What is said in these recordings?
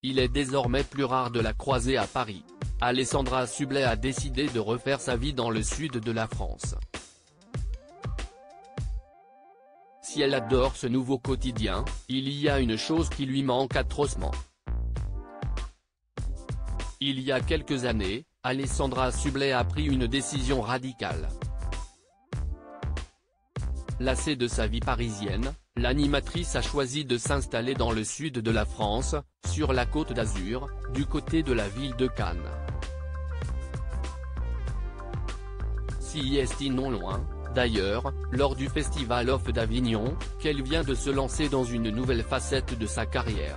il est désormais plus rare de la croiser à Paris. Alessandra Sublet a décidé de refaire sa vie dans le sud de la France. Si elle adore ce nouveau quotidien, il y a une chose qui lui manque atrocement. Il y a quelques années, Alessandra Sublet a pris une décision radicale. Lassée de sa vie parisienne, l'animatrice a choisi de s'installer dans le sud de la France, sur la Côte d'Azur, du côté de la ville de Cannes. Si est non loin, d'ailleurs, lors du Festival Off d'Avignon, qu'elle vient de se lancer dans une nouvelle facette de sa carrière.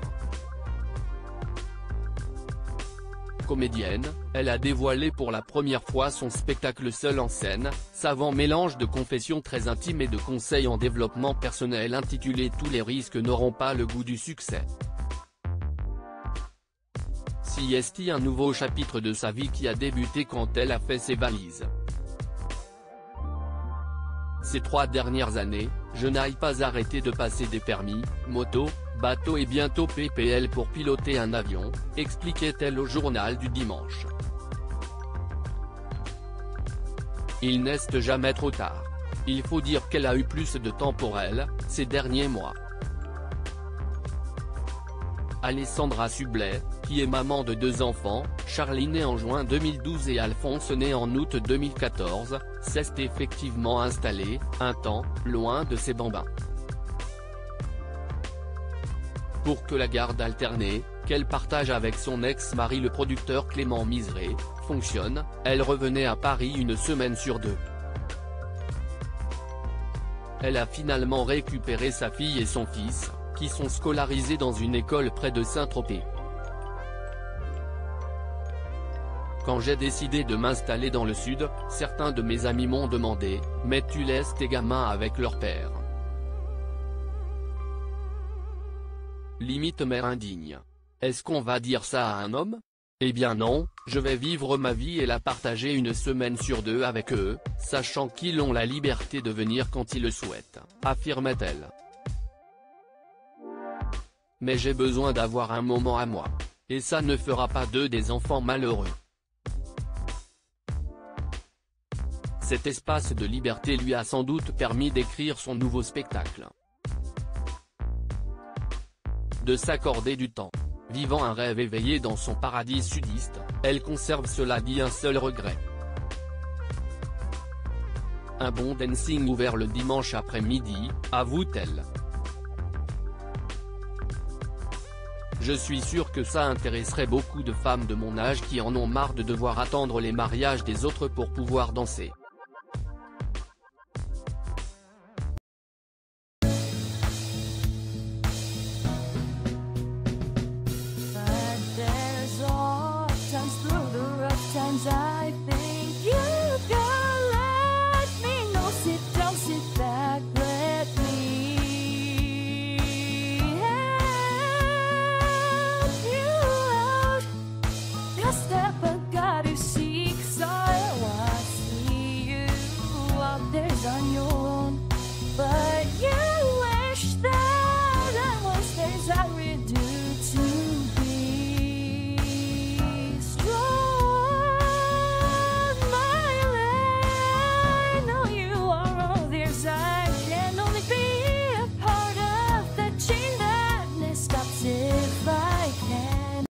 Comédienne, elle a dévoilé pour la première fois son spectacle seul en scène, savant mélange de confessions très intimes et de conseils en développement personnel intitulé « Tous les risques n'auront pas le goût du succès ». Si est un nouveau chapitre de sa vie qui a débuté quand elle a fait ses valises. Ces 3 dernières années, je n'ai pas arrêté de passer des permis, moto, bateau et bientôt PPL pour piloter un avion, expliquait-elle au journal du dimanche. Il n'est jamais trop tard. Il faut dire qu'elle a eu plus de temps pour elle, ces derniers mois. Alessandra Sublet, qui est maman de 2 enfants, Charlie né en juin 2012 et Alphonse né en août 2014, s'est effectivement installée, un temps, loin de ses bambins. Pour que la garde alternée, qu'elle partage avec son ex-mari le producteur Clément Miseré, fonctionne, elle revenait à Paris une semaine sur 2. Elle a finalement récupéré sa fille et son fils, qui sont scolarisés dans une école près de Saint-Tropez. Quand j'ai décidé de m'installer dans le sud, certains de mes amis m'ont demandé « Mais tu laisses tes gamins avec leur père ?» Limite mère indigne. Est-ce qu'on va dire ça à un homme? Eh bien non, je vais vivre ma vie et la partager une semaine sur 2 avec eux, sachant qu'ils ont la liberté de venir quand ils le souhaitent, affirmait-elle. Mais j'ai besoin d'avoir un moment à moi. Et ça ne fera pas d'eux des enfants malheureux. Cet espace de liberté lui a sans doute permis d'écrire son nouveau spectacle. De s'accorder du temps. Vivant un rêve éveillé dans son paradis sudiste, elle conserve cela dit un seul regret. Un bon dancing ouvert le dimanche après-midi, avoue-t-elle. Je suis sûre que ça intéresserait beaucoup de femmes de mon âge qui en ont marre de devoir attendre les mariages des autres pour pouvoir danser.